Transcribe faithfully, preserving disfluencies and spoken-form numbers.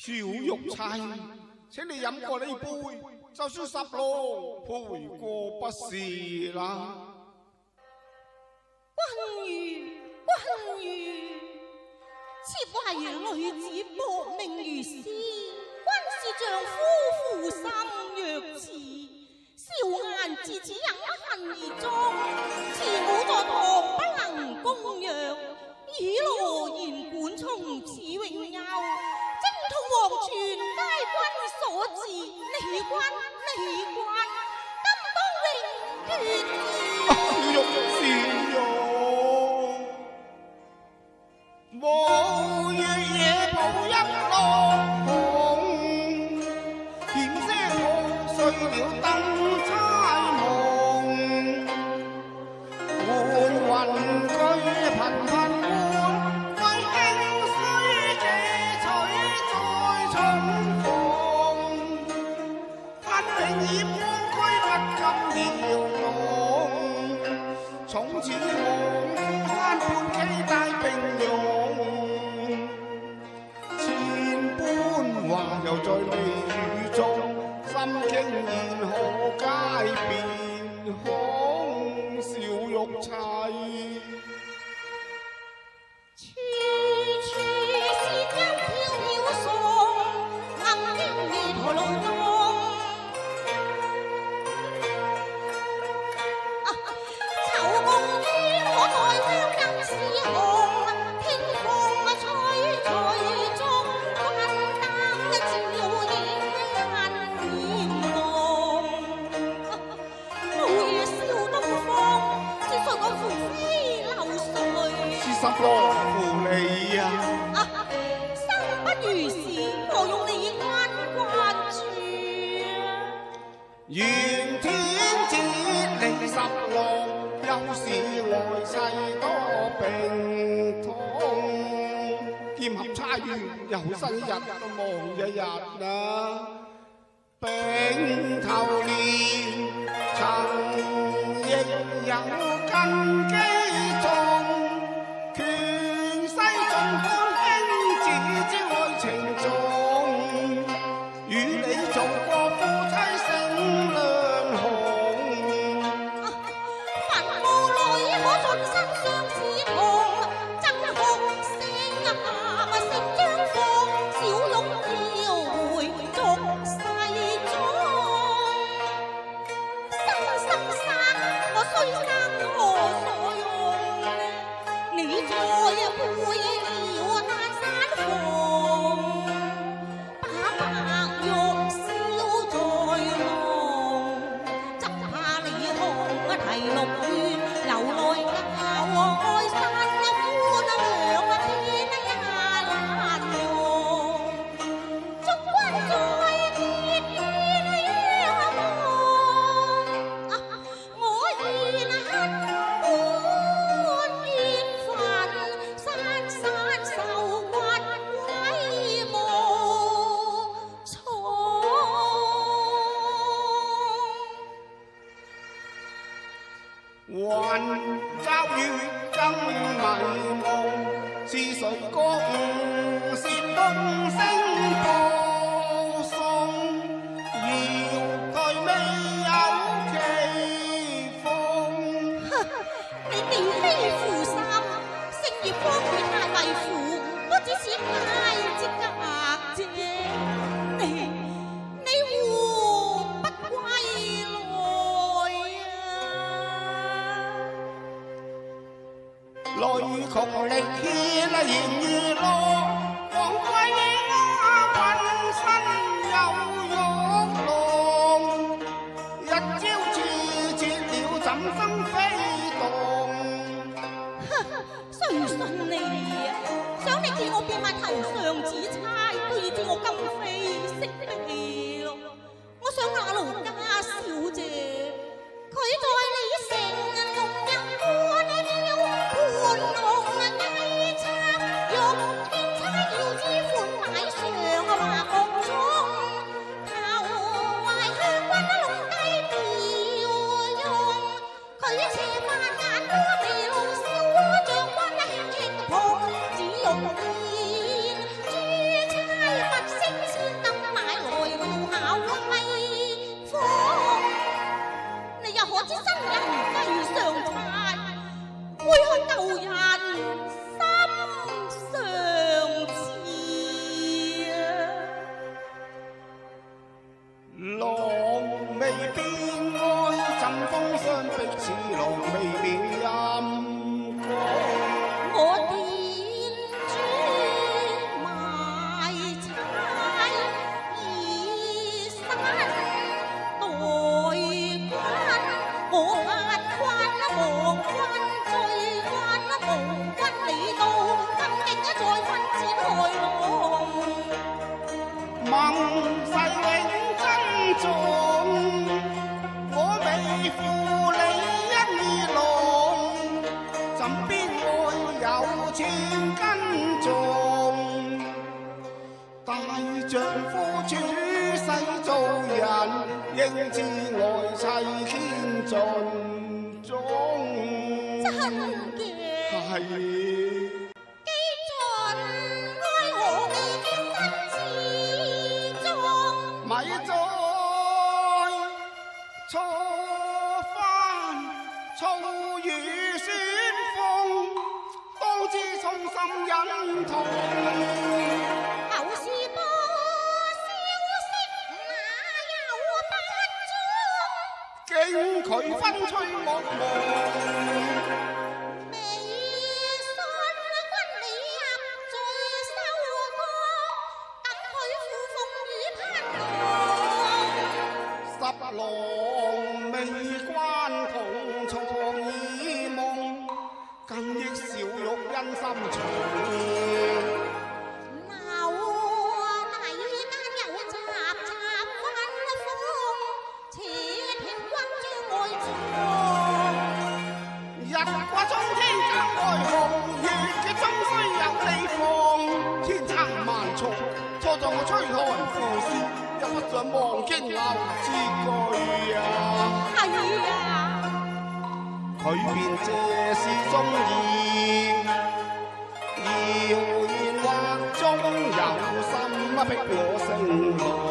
小玉妻，請你飲過呢杯，就算十郎賠過不是啦。 君如，君如，妾為女子薄命如斯，君是丈夫負心若此，笑顏自此忍恨而終，慈母在堂不能供養，以羅言管從此永休。征討黃泉皆君所致，你君你君，今當永決意。 玉是玉，無月夜抱一浪紅，險些破碎了燈差夢，換雲居頻頻換，為興衰借取再重逢，吞命以官居不禁搖動，從此望翻半期大並用，千般話又在眉宇中，心傾現可皆變空，小玉妻。 處處是間飄飄送，暗經夜台路中。愁夢煙可在香金絲紅，天風吹吹中，關燈照映人面夢。每月燒東風，只信我扶飛流水。 是十郎扶你啊！ 生不如是，何用你關關注？ 願天子令十郎，又是來世多病痛。劍合釵圓，又新一日都望一日啊！丙頭年，曾亦有根基重，權勢縱觀卿子之愛情重，與你做過夫妻性兩紅。 墳墓裏可盡身相似同，爭紅星啊成張放，小玉要回俗世中。生生生，我雖生何所用？你再配了丹山鳳，把白玉燒在夢，執下你紅提綠卷，留來教愛山歡兩天也難用。祝君再結天仰望，我願恨半月份，山山受屈鬼無從。 雲罩月更迷夢，是誰覺悟是東升播送？搖台未有奇峰。 你並非負心，星月光與太為負，不只是太之格啫。你你胡不歸來啊？ 雷窮力竭言如落，黃貴我渾身有玉龍，一朝刺折了怎生飛動？ 誰信你啊？想你見我變賣頭上紫釵，都已知我今非昔比咯。我想那奴家小姐，佢在你城龍入官了，盤龍雞叉肉，天差要知款買上話國中，頭懷香君龍雞調用，佢斜翻眼多地路燒鍋將君輕輕抱，只用見珠釵不識。 新人非常態，會向舊人心上刺啊！ 浪未變愛，枕風霜碧似龍，未免陰公。 我點珠賣柴，以身代君。我發困無君追君無君你到，今竟一再分展開浪。 盟誓永珍重，我未負你一意濃，枕邊愛有千斤重。大丈夫處世做人，應知愛妻天盡忠。 真嘅。 係。 基盡愛我嘅身之中， 咪再錯翻醋雨酸風，當知衷心忍痛。 後事報消息哪有不忠？ 經佢分吹惡夢。 未信君你入罪收歌，等佢負風雨攀十郎未關同床耳夢，更益小玉因心重。 鬧泥間有雜雜分風，且聽君將愛藏。 日掛中天更愛紅，月嘅終須有地放。千差萬錯，錯在我吹來苦事，一不想忘經流之句啊！ 係啊， 佢便這是中意，謠言或中有心逼我成夢。